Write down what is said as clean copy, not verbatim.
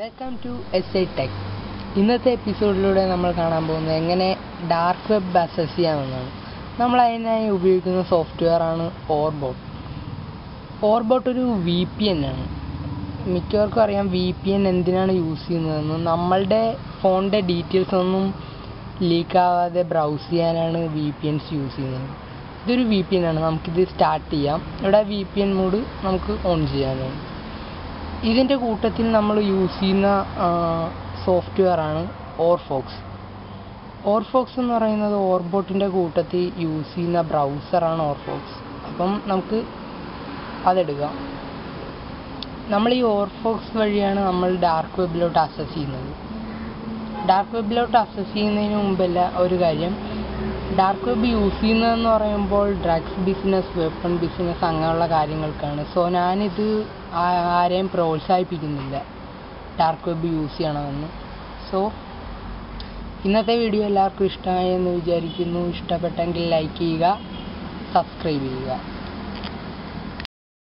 Welcome to SA tech. ഇന്നത്തെ എപ്പിസോഡിലൂടെ നമ്മൾ കാണാൻ പോകുന്നത് എങ്ങനെ ഡാർക്ക് വെബ് അക്സസ് ചെയ്യാമെന്നാണ്. നമ്മൾ അതിനായി ഉപയോഗിക്കുന്ന സോഫ്റ്റ്വെയർ ആണ് ഓർബോട്ട്. ഓർബോട്ട് ഒരു VPN ആണ്. മിക്കവർക്കും അറിയാം VPN എന്തിനാണ് യൂസ് ചെയ്യുന്നതെന്ന്. നമ്മളുടെ ഫോണിൻ്റെ ഡീറ്റെയിൽസ് ഒന്നും ലീക്കാവാതെ ബ്രൗസ് ചെയ്യാനാണ് VPNs യൂസ് ചെയ്യുന്നത്. ഇതൊരു VPN ആണ്. നമുക്കിത് സ്റ്റാർട്ട് ചെയ്യാം. ഇവിടെ VPN മോഡ് നമുക്ക് ഓൺ ചെയ്യാനാണ്. ഇതിൻ്റെ കൂട്ടത്തിൽ നമ്മൾ യൂസ് ചെയ്യുന്ന സോഫ്റ്റ്വെയർ ആണ് ഓർഫോക്സ്. ഓർഫോക്സ് എന്ന് പറയുന്നത് ഓർബോട്ടിൻ്റെ കൂട്ടത്തിൽ യൂസ് ചെയ്യുന്ന ബ്രൗസറാണ് ഓർഫോക്സ്. അപ്പം നമുക്ക് അതെടുക്കാം. നമ്മൾ ഈ ഓർഫോക്സ് വഴിയാണ് നമ്മൾ ഡാർക്ക് വെബിലോട്ട് അക്സസ് ചെയ്യുന്നത്. ഡാർക്ക് വെബിലോട്ട് അക്സസ് ചെയ്യുന്നതിന് മുമ്പല്ല ഒരു കാര്യം, ഡാർക്ക് വെബ് യൂസ് ചെയ്യുന്നതെന്ന് പറയുമ്പോൾ ഡ്രഗ്സ് ബിസിനസ്, വെപ്പൺ ബിസിനസ് അങ്ങനെയുള്ള കാര്യങ്ങൾക്കാണ്. സോ ഞാനിത് ആരെയും പ്രോത്സാഹിപ്പിക്കുന്നില്ല ഡാർക്ക് വെബ് യൂസ് ചെയ്യണമെന്ന്. സോ ഇന്നത്തെ വീഡിയോ എല്ലാവർക്കും ഇഷ്ടമായി എന്ന് വിചാരിക്കുന്നു. ഇഷ്ടപ്പെട്ടെങ്കിൽ ലൈക്ക് ചെയ്യുക, സബ്സ്ക്രൈബ് ചെയ്യുക.